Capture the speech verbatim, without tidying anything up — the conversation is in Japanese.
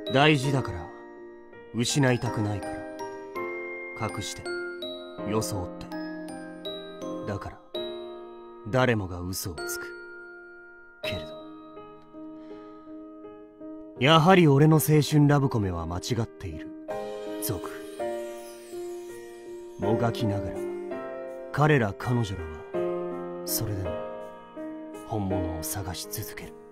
大事だから失いたくないから隠して装ってだから誰もが嘘をつくけれどやはり俺の青春ラブコメは間違っている族もがきながら彼ら彼女らはそれでも本物を探し続ける。